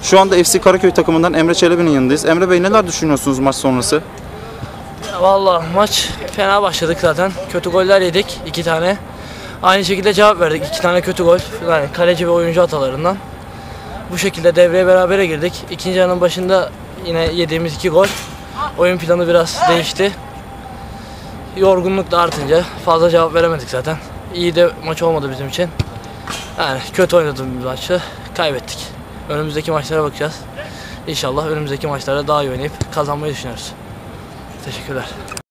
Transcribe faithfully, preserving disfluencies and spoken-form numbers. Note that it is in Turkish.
Şu anda F C Karaköy takımından Emre Çelebi'nin yanındayız. Emre Bey, neler düşünüyorsunuz maç sonrası? Vallahi maç fena başladık zaten. Kötü goller yedik, iki tane. Aynı şekilde cevap verdik, iki tane kötü gol. Yani kaleci ve oyuncu hatalarından. Bu şekilde devreye berabere girdik. İkinci yarının başında yine yediğimiz iki gol. Oyun planı biraz değişti. Yorgunluk da artınca fazla cevap veremedik zaten. İyi de maç olmadı bizim için. Yani kötü oynadığımız maçı kaybettik. Önümüzdeki maçlara bakacağız. İnşallah önümüzdeki maçlarda daha iyi oynayıp kazanmayı düşünüyoruz. Teşekkürler.